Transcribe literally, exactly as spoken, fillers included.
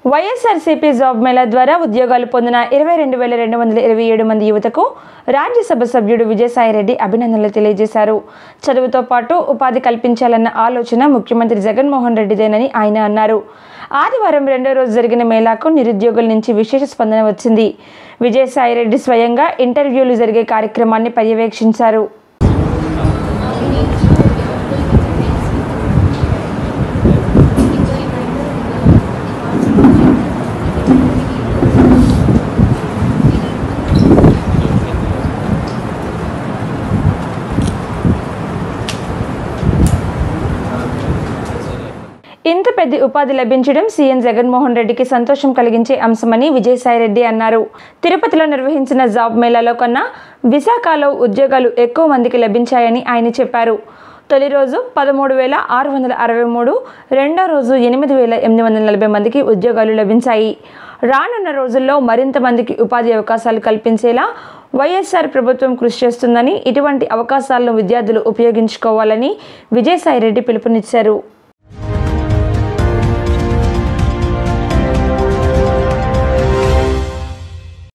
YSRCP job Mela ఉద్యోగాలు పొందిన ఇరవై రెండు వేల రెండు వందల ఇరవై ఏడు మంది యువతకు రాజ్యసభ సభ్యుడు విజయసాయిరెడ్డి అభినందనలు తెలియజేశారు. చదువుతో పాటు ఉపాధి కల్పించాలన్న ఆలోచన ముఖ్యమంత్రి జగన్మోహన్ రెడ్డిదేనని ఆయన అన్నారు. ఆదివారం రెండో రోజు జరిగిన మేళాకు నిరుద్యోగుల నుంచి విశేష స్పందన వచ్చింది. విజయసాయిరెడ్డి స్వయంగా ఇంటర్వ్యూలు జరిగే కార్యక్రమాన్ని పర్యవేక్షించారు. ఇంత పెద్ద ఉపాధి లభించడం సీఎం జగన్మోహన్ రెడ్డికి సంతోషం కలిగించే అంశమని విజయసాయిరెడ్డి అన్నారు. తిరుపతిలో నిర్వహించిన జాబ్ మేళాలో కన్నా విశాఖలో ఉద్యోగాలు ఎక్కువ మందికి లభించాయని ఆయన చెప్పారు. తొలి రోజు పదమూడు వేల ఆరు వందల అరవై మూడు, రెండో రోజు ఎనిమిది వేల ఎనిమిది వందల నలభై మందికి ఉద్యోగాలు లభించాయి. రానున్న రోజుల్లో మరింత మందికి ఉపాధి అవకాశాలు కల్పించేలా వైఎస్ఆర్ ప్రభుత్వం కృషి చేస్తుందని, ఇటువంటి అవకాశాలను విద్యార్థులు ఉపయోగించుకోవాలని విజయసాయిరెడ్డి పిలుపునిచ్చారు.